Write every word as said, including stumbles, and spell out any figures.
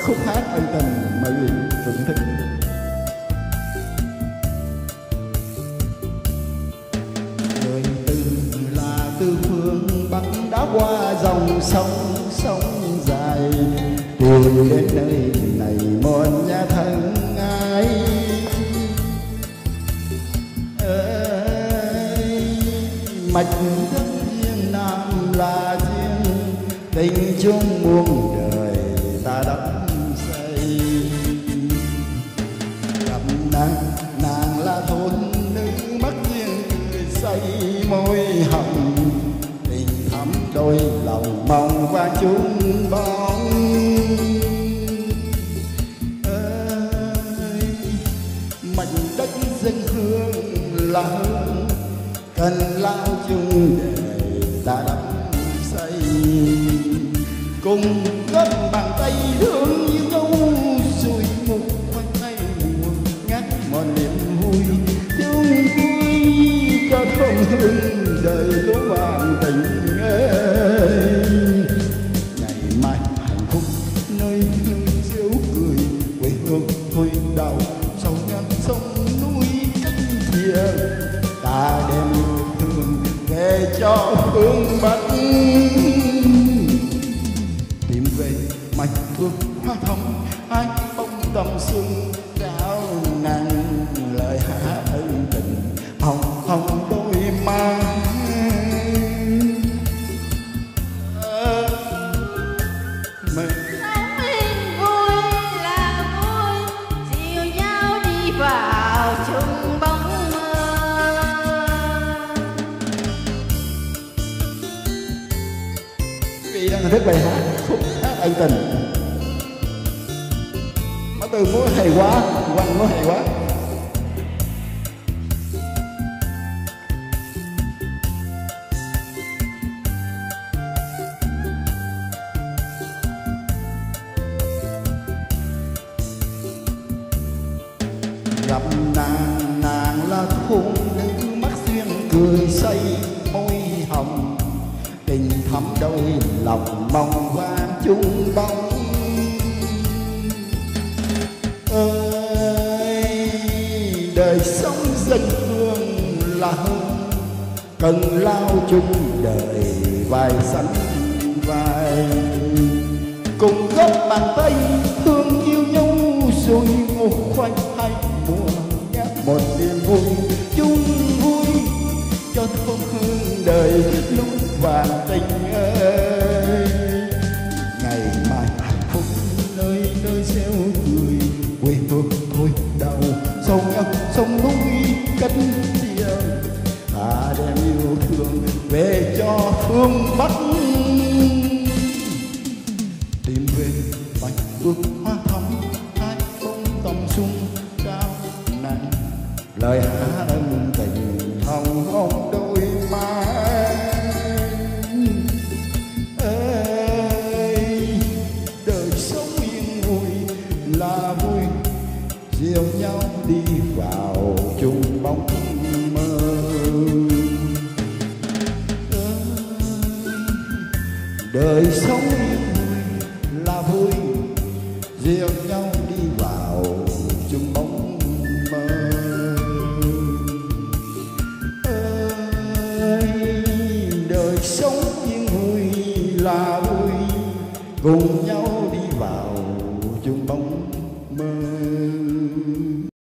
khúc hát ân tình mời quý vị thưởng thức. Người từ là tư phương Bắc đã qua dòng sông sông dài, tìm đến nơi này một nhà thân ai. Mạch đất riêng Nam là riêng, tình chung muôn đời ta đắp xây. Gặp nàng, nàng là thôn nữ mắt riêng cười say môi hồng, tình thắm đôi lòng mong qua chung bóng. Ơi, mạch đất dân hương là hương, cần lao chung để ta đắp xây. Cùng góp bàn tay thương như nhau rồi một khoanh tay mùa ngát một niềm vui. Chung vui cho không hương đời lúa vàng tình ơi. Ngày mai hạnh phúc nơi nơi rêu cười, quê hương thôi đau sâu ngàn sông núi cách chia. Ta đem yêu thương về cho phương Bắc, tìm về mạch phương hoa thắm hai bông tầm xuân trao nàng lời hát ân tình hồng hồng đôi má. Mẹ sống yên vui là vui, dìu nhau đi vào chung bóng mơ. Quý vị đang thưởng thức bài hát khúc hát ân tình. Má Từ múa hay quá, Quanh múa hay quá. Gặp nàng, nàng là thôn nữ mắt duyên cười say môi hồng, tình thắm đôi lòng mong vang chung bóng. Ơi, đời sống dân hương là hương, cần lao chung đời vai sánh vai. Cùng góp bàn tay thương yêu nhau rồi một khoanh hai mùa ngát một niềm vui. Chung vui cho thơm hương đời lúc vàng tình ơi. Ngày mai hạnh phúc nơi nơi rêu cười, quê hương thôi đau sông ngập sông núi cách chia. Ta đem yêu thương về cho phương Bắc, tìm về bạch phước hoa thắm hai bông tầm xuân trao nàng lời hát ân tình hồng hồng đôi má. Ơi, đời sống yên vui là vui, dìu nhau đi vào chung bóng mơ. Ơi, đời sống yên vui là vui, dìu nhau đi vào chung bóng mơ. Ơi, đời sống yên vui là vui, cùng nhau đi vào chung bóng